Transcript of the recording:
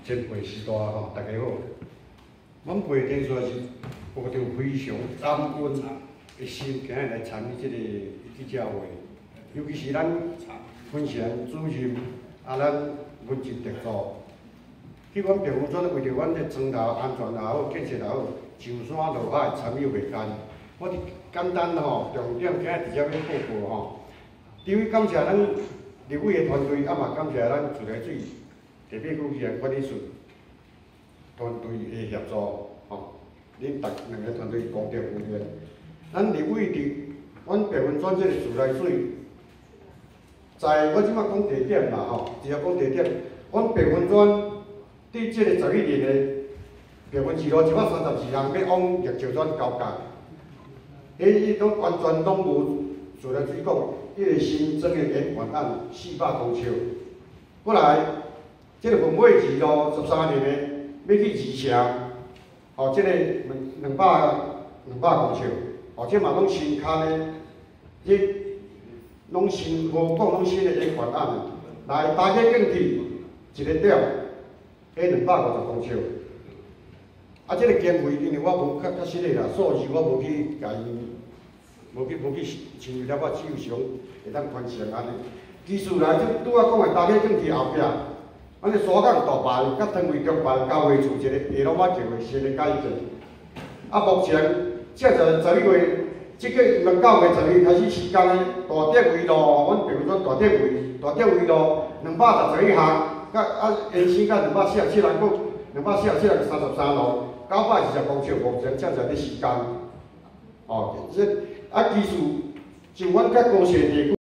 前辈时代吼，大家好。阮培田说是抱着非常感恩的心，今日来参与这个记者会，尤其是咱分享主任咱文职特助，去阮平湖村为着阮的庄头安全也好，建设也好，上山落海参与袂干。我哋简单吼，重点今日直接要报告吼。第一，感谢咱立委的团队，嘛感谢咱自来水特别区议员管理处团队的协助吼。恁两个团队功德无量。咱立委伫阮平湖村这个自来水，在我即摆讲地点啦吼，直接讲地点。阮平湖村伫即个11年的平湖市路132项要往玉石庄交界，迄拢完全拢无自来水管。迄个新增的延缓案400公尺，过来，即个文化市路13年的要去二城，哦，即个200公尺，哦，即嘛拢新卡呢，即拢新无讲拢新的延缓案，来大家更替一个点，迄250公尺，啊，即个经费因为我无较实个啦，数字我无去甲伊。无去深入了解，只有想会当完成安尼。技术来，即拄仔讲的大家更伫后壁，咱的沙港大排甲汤围中排交汇处一个下龙仔桥的新的改建。啊，目前正在11月，即个2到9月12日开始施工的大点围路，阮平湖村大点围路211项，延伸到247人个247人33路，920公尺，目前正在咧施工。哦，技术就阮较高设地区。